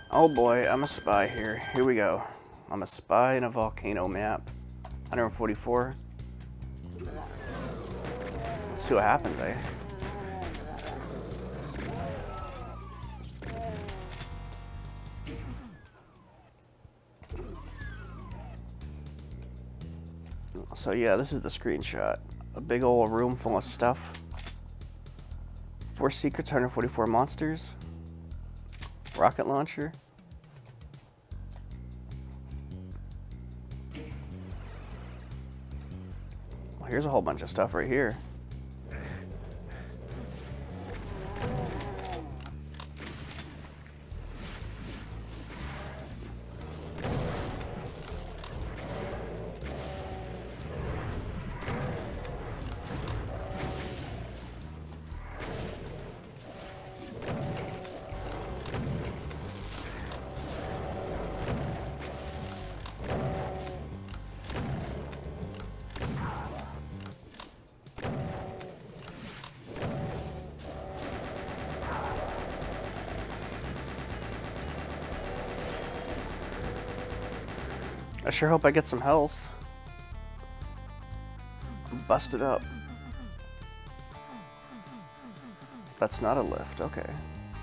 Oh boy, I'm a spy here. Here we go. I'm a spy in a volcano map. 144. Let's see what happens, eh? So yeah, this is the screenshot. A big old room full of stuff. 4 secrets, 144 monsters. Rocket launcher. Well, here's a whole bunch of stuff right here. I sure hope I get some health. I'm busted up. That's not a lift, okay.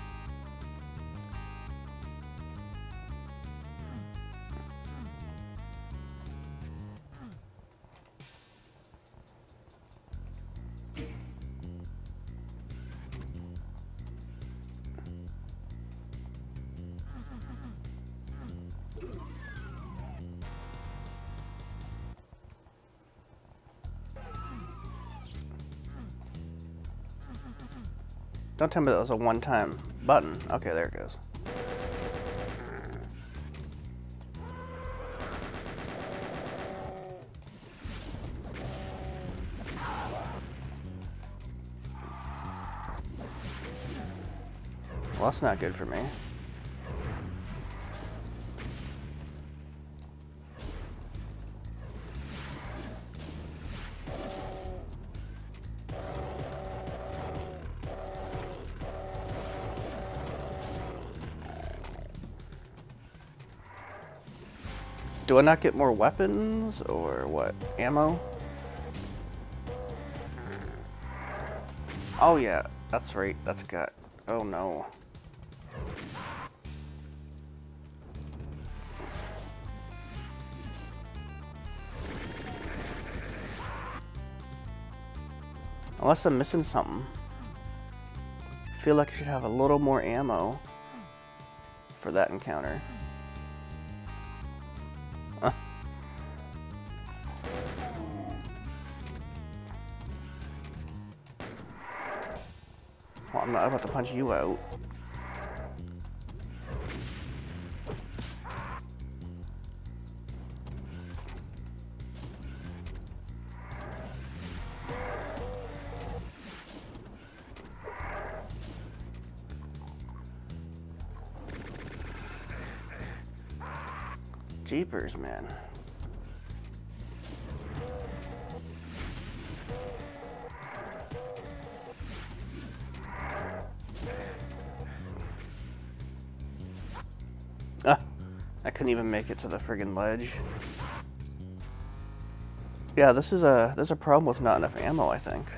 Don't tell me that was a one-time button. Okay, there it goes. Well, that's not good for me. Do I not get more weapons or what? Ammo? Oh yeah, that's right. That's got... Oh no. Unless I'm missing something. I feel like I should have a little more ammo for that encounter. Well, I'm not about to punch you out. Jeepers, man. I couldn't even make it to the friggin' ledge. Yeah, there's a problem with not enough ammo, I think.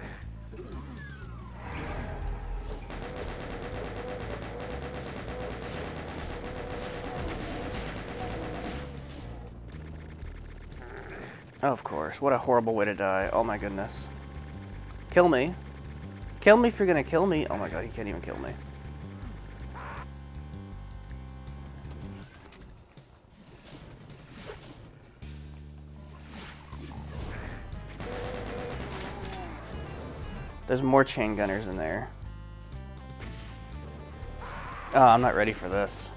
Oh, of course. What a horrible way to die. Oh my goodness. Kill me. Kill me if you're gonna kill me. Oh my god, he can't even kill me. There's more chain gunners in there. Oh, I'm not ready for this.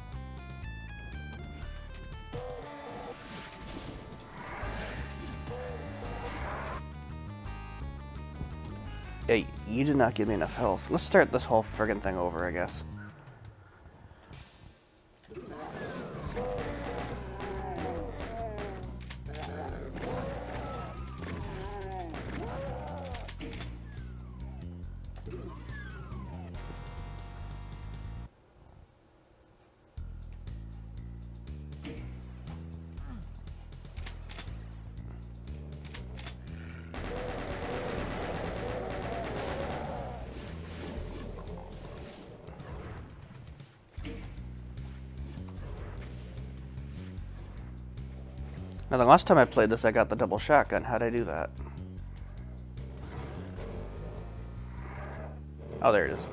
Hey, you did not give me enough health. Let's start this whole friggin' thing over, I guess. Now, the last time I played this, I got the double shotgun. How'd I do that? Oh, there it is.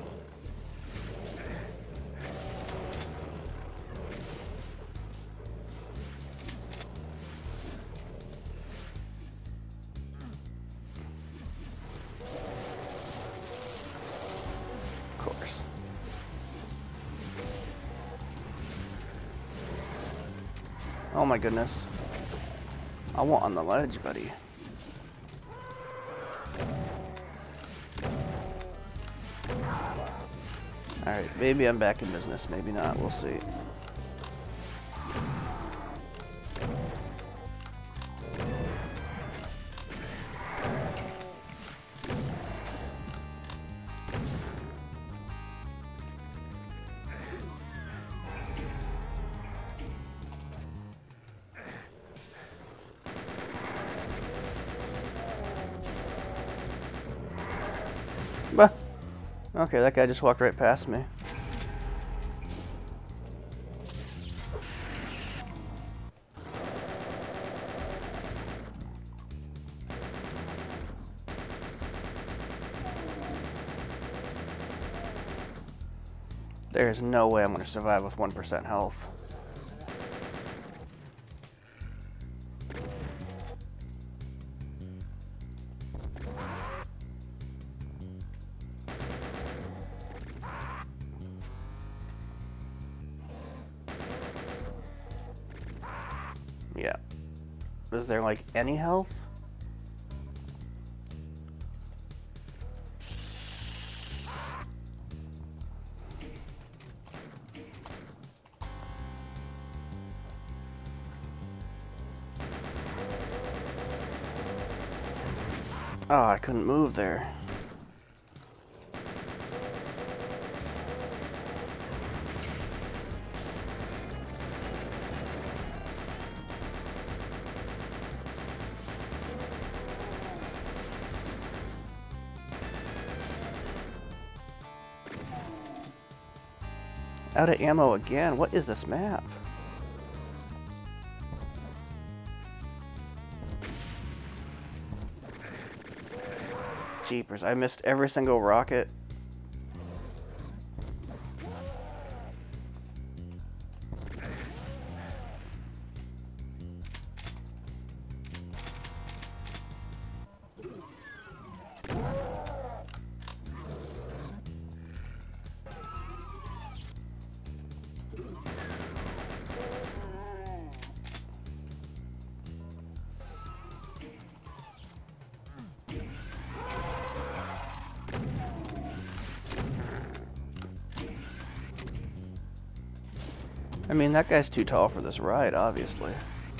Of course. Oh my goodness. I want on the ledge, buddy. Alright, maybe I'm back in business, maybe not, we'll see. Bah. Okay, that guy just walked right past me. There's no way I'm going to survive with 1% health. Yeah. Is there like any health? Oh, I couldn't move there. Out of ammo again. What is this map? Jeepers, I missed every single rocket. I mean, that guy's too tall for this ride, obviously.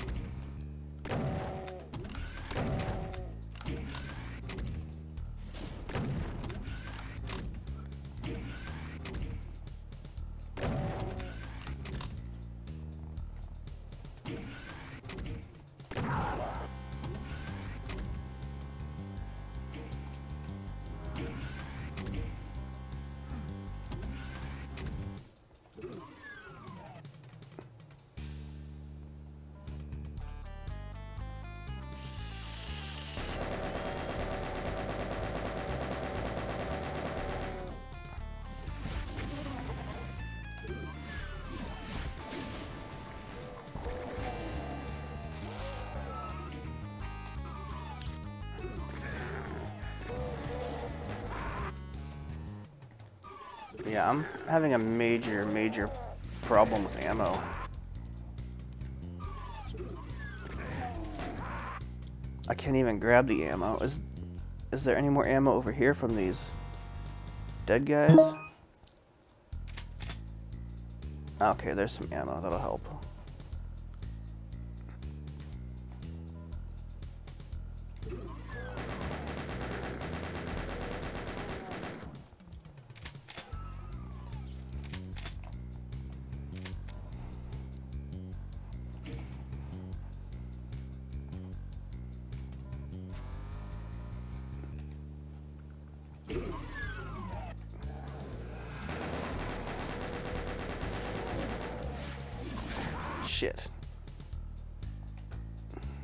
Yeah, I'm having a major problem with ammo. I can't even grab the ammo. Is there any more ammo over here from these dead guys? Okay, there's some ammo. That'll help. Shit.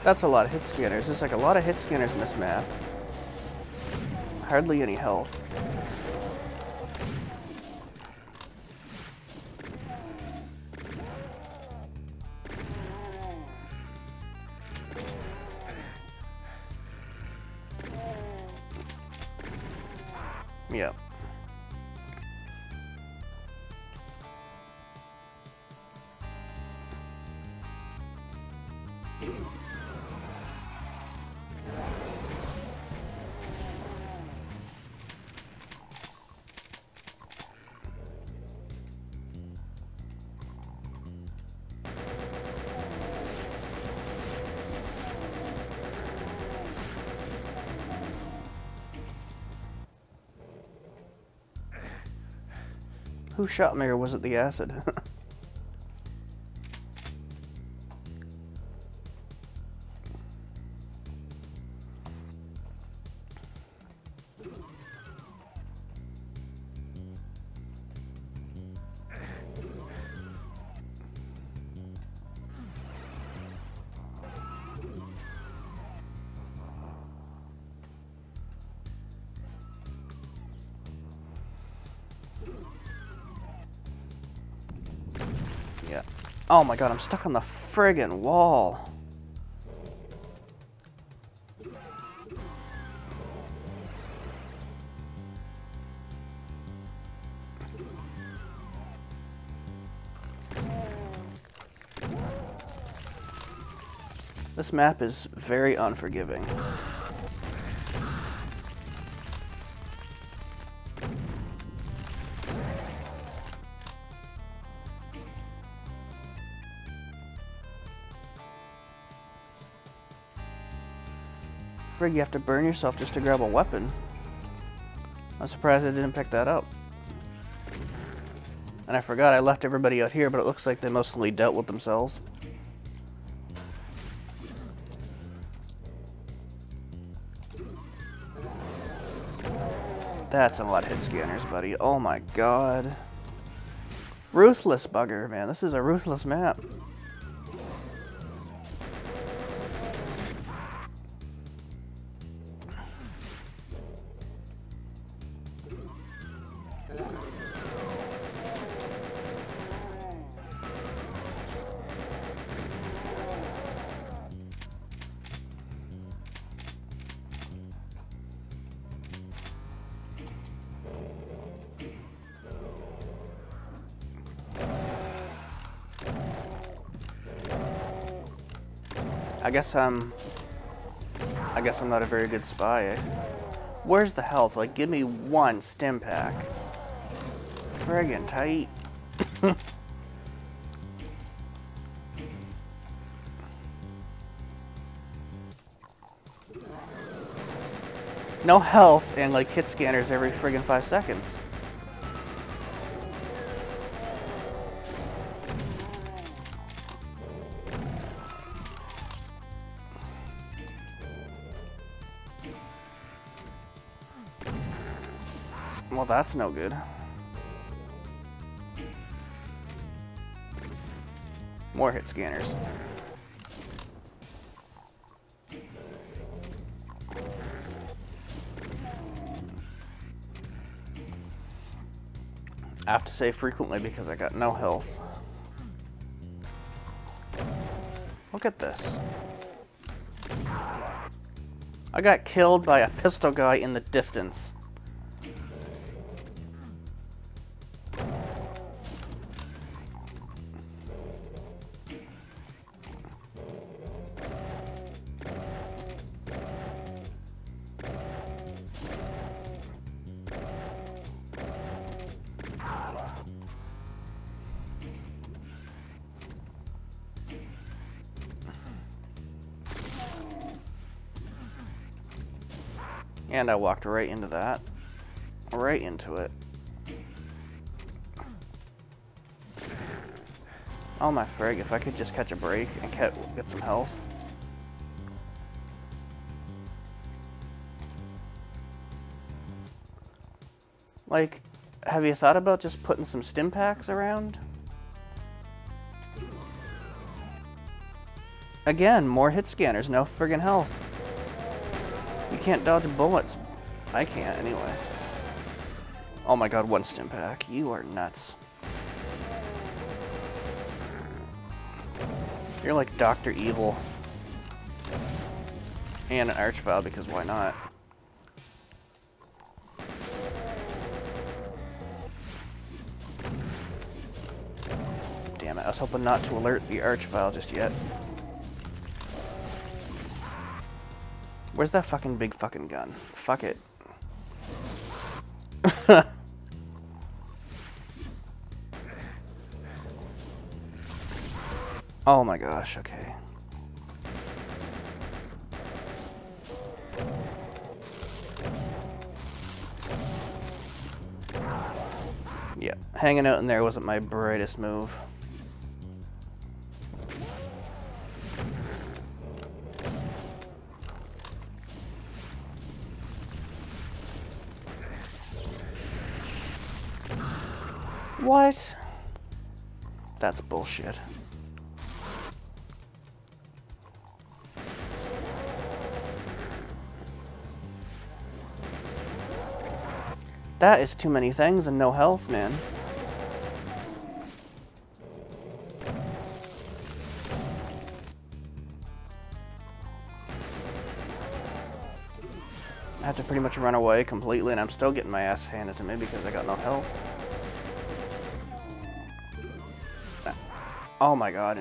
That's a lot of hit scanners. There's like a lot of hit scanners in this map. Hardly any health. Yeah. Who shot me, or was it the acid? Yeah. Oh my god, I'm stuck on the friggin' wall. This map is very unforgiving. Frig, you have to burn yourself just to grab a weapon. I'm surprised I didn't pick that up. And I forgot I left everybody out here, but it looks like they mostly dealt with themselves. That's a lot of hit scanners, buddy. Oh my god. Ruthless bugger, man. This is a ruthless map. I guess I'm not a very good spy, eh? Where's the health? Like, give me one stim pack. Friggin' tight. No health and like hit scanners every friggin' 5 seconds. Well, that's no good. More hit scanners. I have to save frequently because I got no health. Look at this. I got killed by a pistol guy in the distance. And I walked right into that. Right into it. Oh my frig, if I could just catch a break and get some health. Like, have you thought about just putting some stim packs around? Again, more hit scanners, no friggin' health. You can't dodge bullets. I can't, anyway. Oh my god, one stim pack. You are nuts. You're like Dr. Evil. And an Archvile, because why not? Damn it, I was hoping not to alert the Archvile just yet. Where's that fucking big fucking gun? Fuck it. Oh my gosh, okay. Yeah, hanging out in there wasn't my brightest move. What? That's bullshit. That is too many things and no health, man. I have to pretty much run away completely, and I'm still getting my ass handed to me because I got no health. Oh my god.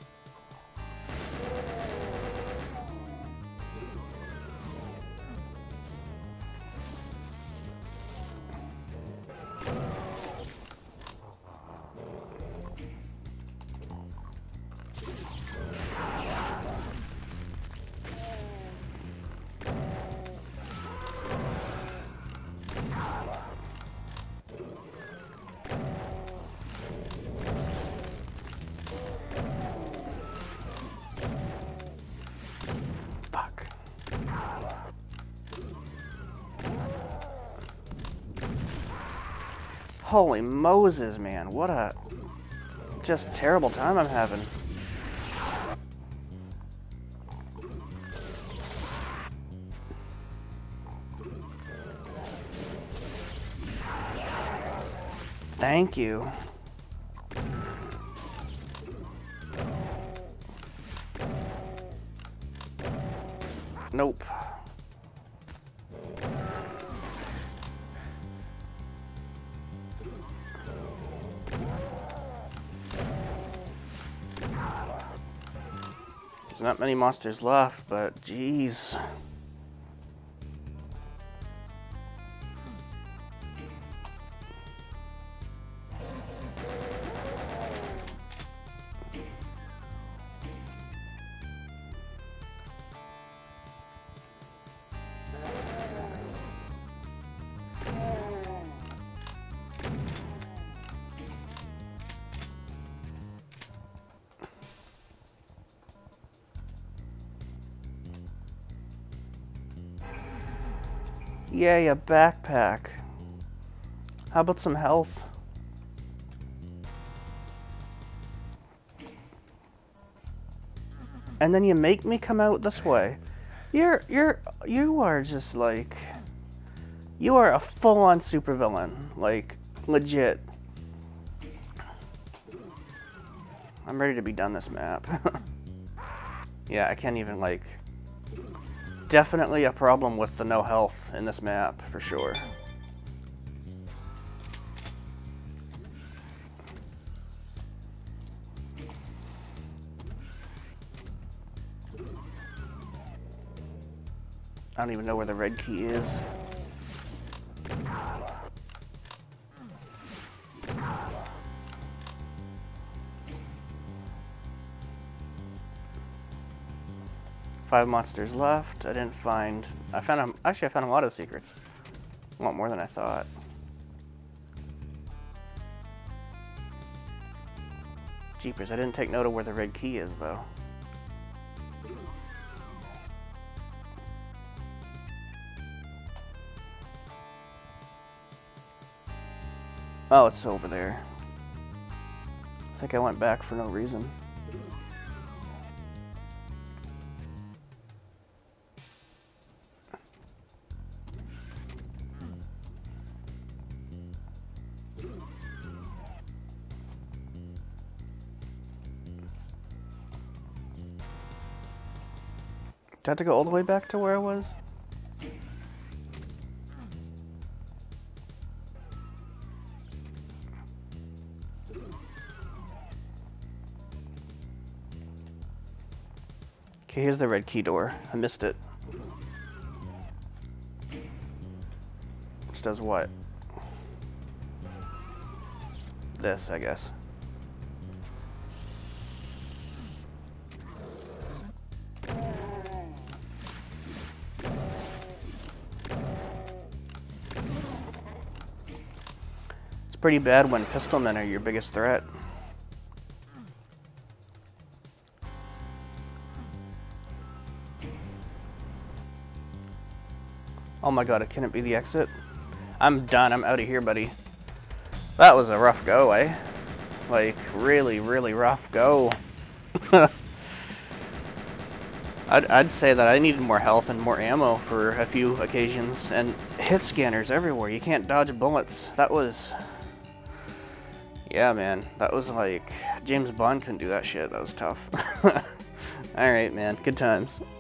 Holy Moses, man. What a just terrible time I'm having. Thank you. Nope. There's not many monsters left, but jeez. Yay, a backpack. How about some health? And then you make me come out this way. You are just like, you are a full-on supervillain, like legit. I'm ready to be done this map. Yeah, I can't even like. Definitely a problem with the no health in this map, for sure. I don't even know where the red key is. Five monsters left. I didn't find. Actually, I found a lot of secrets. A lot more than I thought. Jeepers, I didn't take note of where the red key is, though. Oh, it's over there. I think I went back for no reason. I have to go all the way back to where I was? Okay, here's the red key door. I missed it. Which does what? This, I guess. It's pretty bad when pistol men are your biggest threat. Oh my god, can it be the exit? I'm done, I'm out of here, buddy. That was a rough go, eh? Like, really, really rough go. I'd say that I needed more health and more ammo for a few occasions, and hit scanners everywhere. You can't dodge bullets. That was... Yeah, man. That was like... James Bond couldn't do that shit. That was tough. Alright, man. Good times.